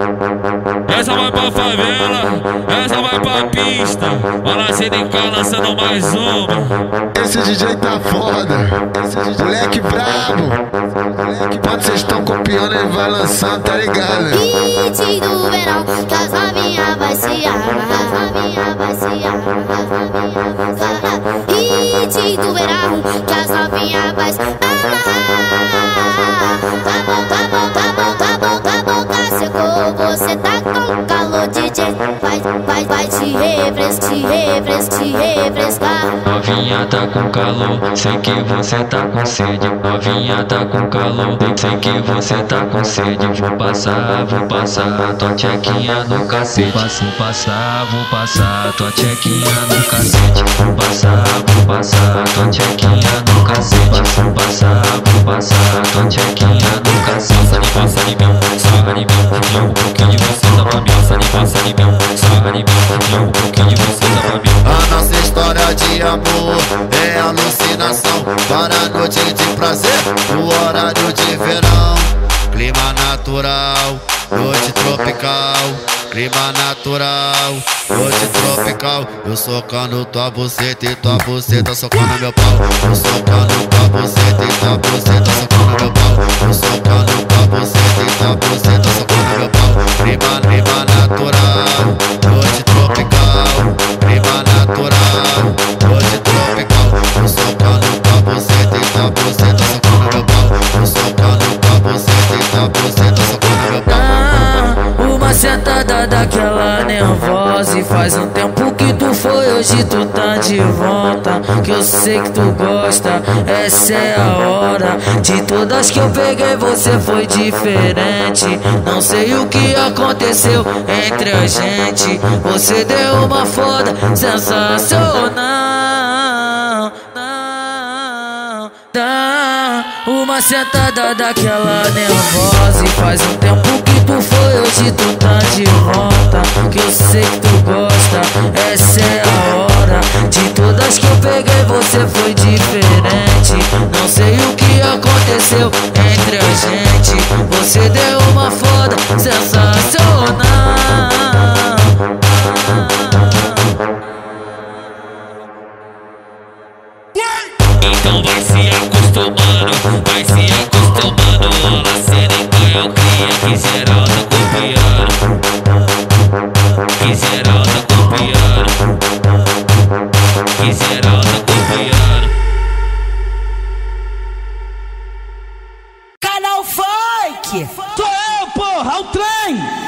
Essa vai pra favela, essa vai pra pista. Bala CDK lançando mais uma. Esse DJ tá foda, moleque brabo. Quando vocês estão copiando, ele vai lançando, tá ligado? Hit do verão, que as novinhas vai se amarrar. Hit do verão, que as novinhas vai se amarrar. Tá bom, tá secou. Você tá com calor, DJ. Vai te refrescar. Novinha tá com calor, sei que você tá com sede. Novinha tá com calor, sei que você tá com sede. Vou passar tua tchequinha no cacete. Vou passar tua tchequinha no cacete. Vou passar tua tchequinha no cacete. Vou passar tua tchequinha no cacete. Passa de mim, sarra de mim, joga um pouquinho de você dá pra mim. Passa de mim, sarra de mim, joga um pouquinho de você dá pra mim. A nossa história de amor é alucinação. Para a noite de prazer, no horário de verão. Clima natural, noite tropical. Clima natural, noite tropical. Eu socando tua buceta e tua buceta socando meu pau. Eu socando tua buceta e tua buceta socando meu pau. Eu socando tua buceta e tua buceta socando meu pau. Clima natural, noite tropical. Clima natural, noite tropical. Eu socando tua buceta e tua buceta socando meu pau. Eu socando tua buceta e tua buceta socando meu pau. Uma sentada daquela nervosa. E faz um tempo que tu foi, hoje tu tá de volta. Que eu sei que tu gosta, essa é a hora. De todas que eu peguei você foi diferente. Não sei o que aconteceu entre a gente. Você deu uma foda sensacional. Dá uma sentada daquela nervosa. E faz um tempo que tu foi, hoje tu tá de volta. Que eu sei que tu gosta, essa é a hora. De todas que eu peguei você foi diferente. Não sei o que aconteceu entre a gente. Você deu uma foda sensacional. Então vai se acostumando, vai se acostumando. Bala CDK eu cria, que geral tá copiando. Que geral tá copiando. Que geral tá copiando. Canal Funk! Sou eu, porra, o trem!